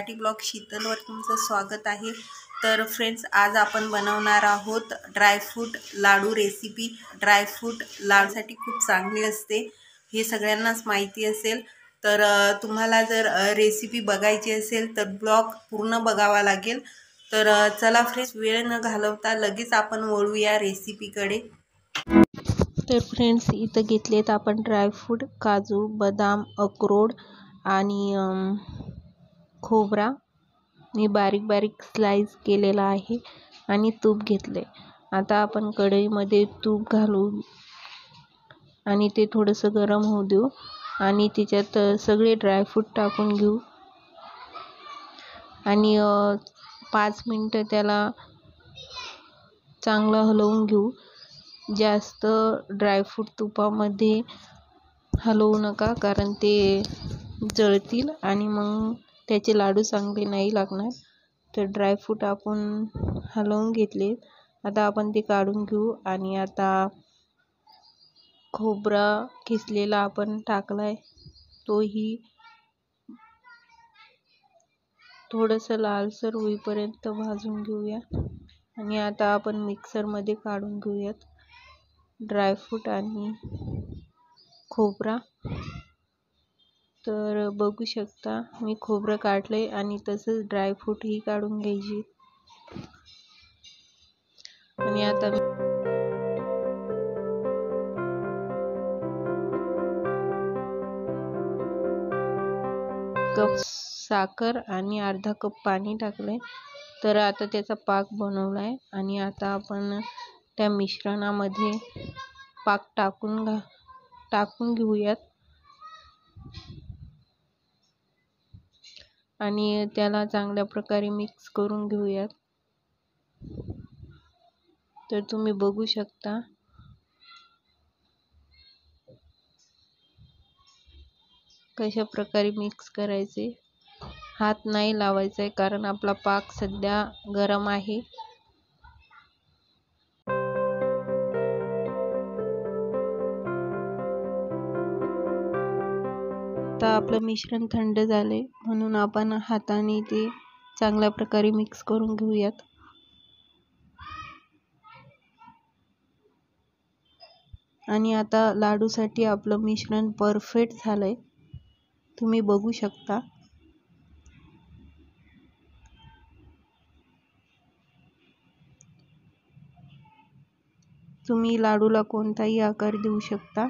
Marathi blog शीतलवर तुमचं स्वागत आहे। तर फ्रेंड्स, आज आपण बनवणार आहोत ड्रायफ्रूट लाडू रेसिपी। ड्रायफ्रूट लाडूसाठी खूप चांगली असते, हे सगळ्यांनाच माहिती असेल। तर तुम्हाला जर रेसिपी बघायची असेल तर ब्लॉग पूर्ण बघावा लागेल। तर चला फ्रेंड्स, वेळ न घालवता लगेच आपण वळूया रेसिपीकडे। तर फ्रेंड्स, इथं घेतलेत आपण ड्रायफ्रूट, काजू, बदाम, अक्रोड आणि खोबरा मी बारीक बारीक स्लाइस केलेला आहे आणि तूप घेतले। आता आपण कढईमध्ये तूप घालून आणि ते थोडंसं गरम होऊ देऊ आणि त्याच्यात सगळे ड्रायफ्रूट टाकून घेऊ आणि 5 मिनिटं त्याला चांगलं हलवून घेऊ। जास्त ड्रायफ्रूट तुपामध्ये हलवू नका, कारण ते जळतील आणि मग त्याचे लाडू चांगले नाही लागणार। तर ड्रायफ्रूट आपण हलवून घेतले, आता आपण ते काढून घेऊ आणि आता खोबरा किसलेला आपण टाकलाय, तोही थोडंसं लालसर होईपर्यंत भाजून घेऊया आणि आता आपण मिक्सरमध्ये काढून घेऊयात ड्रायफ्रूट आणि खोबरा। तर बघू शकता, मी खोबरं काढलंय आणि तसंच ड्रायफ्रूटही काढून घ्यायची आणि आता कप साखर आणि अर्धा कप पाणी टाकलंय। तर आता त्याचा पाक बनवलाय आणि आता आपण त्या मिश्रणामध्ये पाक टाकून घेऊयात आणि त्याला चांगल्या प्रकारे मिक्स करून घेऊयात। तर तुम्ही बघू शकता, कशा प्रकारे मिक्स करायचे। हात नाही लावायचा आहे, कारण आपला पाक सध्या गरम आहे। आता आपलं मिश्रण थंड झाले, म्हणून आपण हाताने ते चांगल्या प्रकारे मिक्स करून घेऊयात। आणि आता लाडूसाठी आपलं मिश्रण परफेक्ट झालंय, तुम्ही बघू शकता। तुम्ही लाडूला कोणताही आकार देऊ शकता।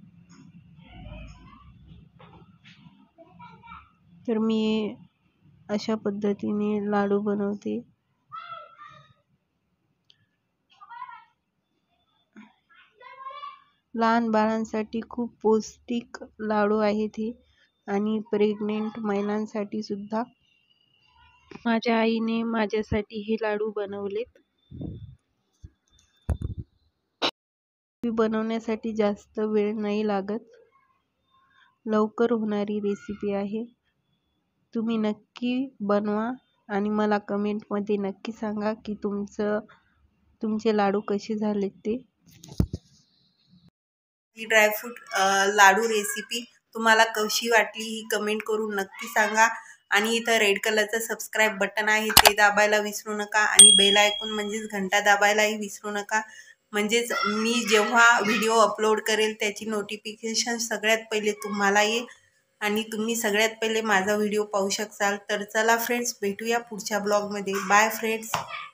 तर मी अशा पद्धतीने लाडू बनवते। लहान बाळांसाठी खूप पौष्टिक लाडू आहेत हे, आणि प्रेग्नेंट महिलांसाठी सुद्धा। माझ्या आईने माझ्यासाठी हे लाडू बनवलेत। बनवण्यासाठी जास्त वेळ नाही लागत, लवकर होणारी रेसिपी आहे। तुम्ही नक्की बनवा आणि मला कमेंटमध्ये नक्की सांगा की तुमचे लाडू कसे झालेत ते। ही ड्रायफ्रूट लाडू रेसिपी तुम्हाला कशी वाटली ही कमेंट करून नक्की सांगा। आणि इथं रेड कलरचं सबस्क्राईब बटन आहे, ते दाबायला विसरू नका आणि बेल आयकॉन म्हणजेच घंटा दाबायलाही विसरू नका, म्हणजेच मी जेव्हा व्हिडिओ अपलोड करेल त्याची नोटिफिकेशन सगळ्यात पहिले तुम्हाला येईल आणि तुम्ही सगळ्यात पहिले माझा व्हिडिओ पाहू शकाल। तर चला फ्रेंड्स, भेटूया पुढच्या ब्लॉगमध्ये। Bye friends.